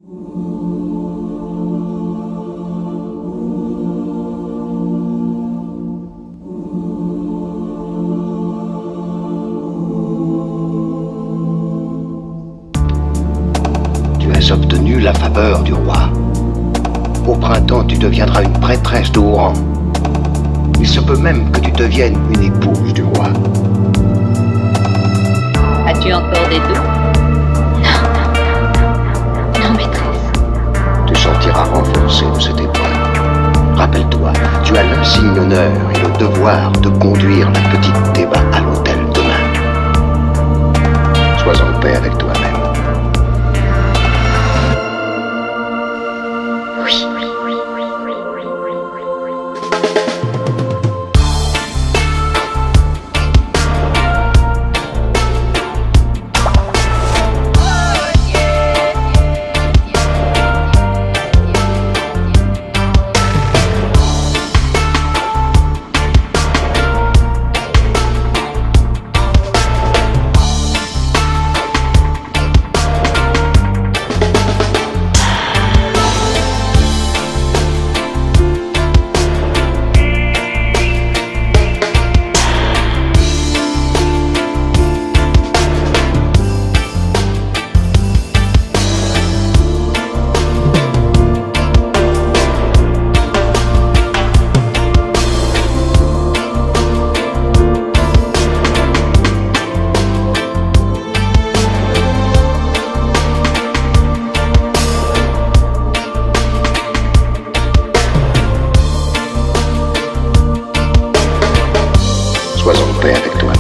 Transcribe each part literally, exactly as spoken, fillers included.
Tu as obtenu la faveur du roi. Au printemps, tu deviendras une prêtresse de haut rang. Il se peut même que tu deviennes une épouse du roi. As-tu encore des doutes? Non, non, non, maîtresse. Tu sortiras renforcé de cette épreuve. Rappelle-toi, tu as l'insigne honneur et le devoir de conduire la petite Théba à l'hôtel demain. Sois en paix avec toi-même. Oui. Sois en paix avec toi-même.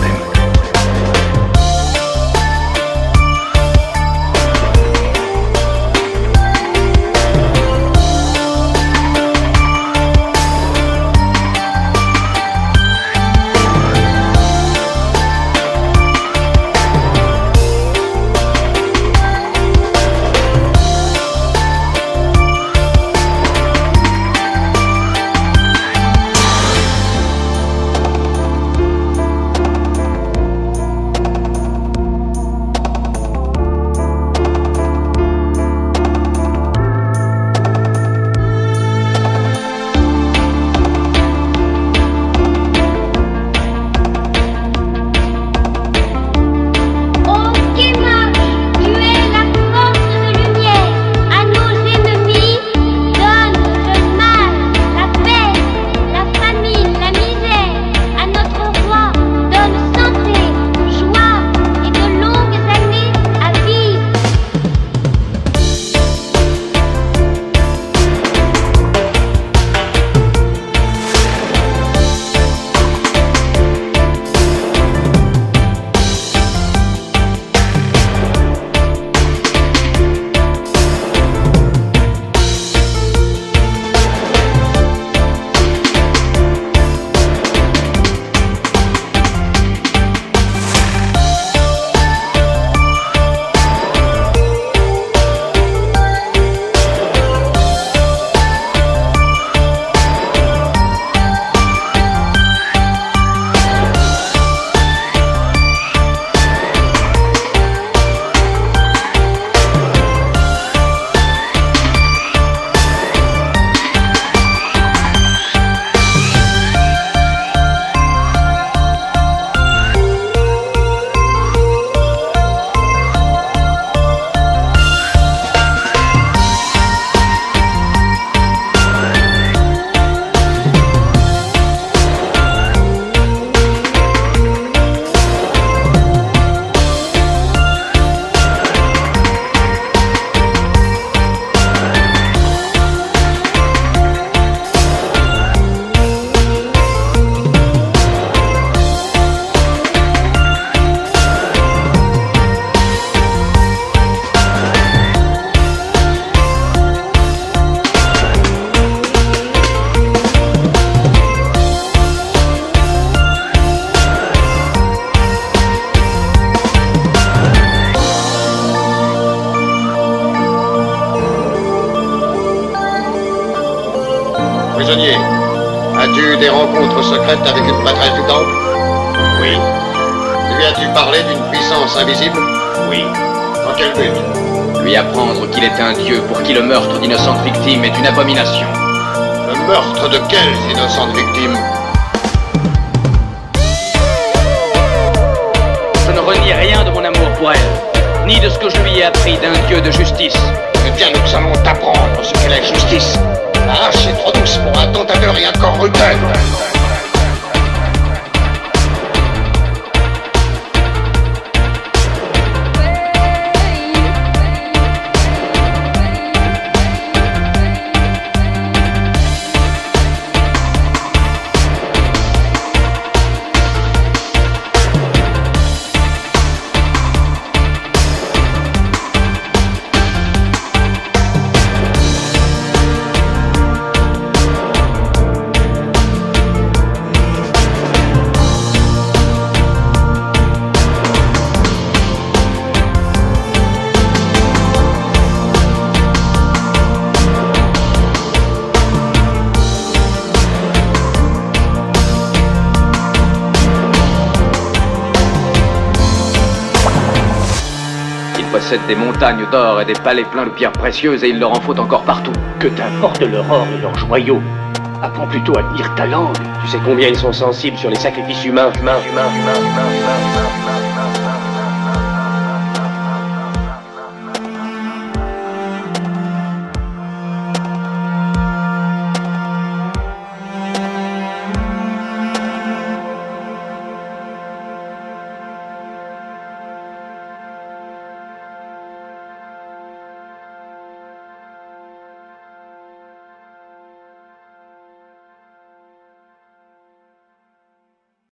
Prisonnier, as-tu des rencontres secrètes avec une prêtresse du temple? Oui. Lui as-tu parlé d'une puissance invisible? Oui. Dans quel but? Lui apprendre qu'il est un dieu pour qui le meurtre d'innocentes victimes est une abomination. Le meurtre de quelles innocentes victimes? Je ne renie rien de mon amour pour elle, ni de ce que je lui ai appris d'un dieu de justice. Eh bien, nous allons t'apprendre ce qu'est la justice. L'arrache est trop douce pour un tentateur et un corrupteur. Il possède des montagnes d'or et des palais pleins de pierres précieuses et il leur en faut encore partout. Que t'importe leur or et leurs joyaux? Apprends plutôt à tenir ta langue. Tu sais combien ils sont sensibles sur les sacrifices humains, humains, humains, humains, humains, humains, humains.